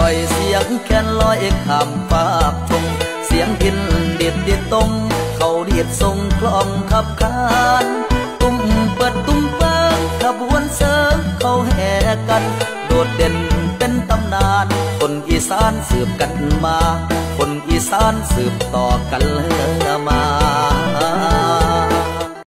อยเสียงแคนลอยข้ามฟากทงเสียงพินเด็ดเด็ดตรงเขาเดียดทรงคลองขับคานตุ้มเปิดตุ้มเปิ้งขบวนเสริมเขาแห่กันโดดเด่นเป็นตำนานคนอีสานสืบกันมาคนอีสานสืบต่อกันมา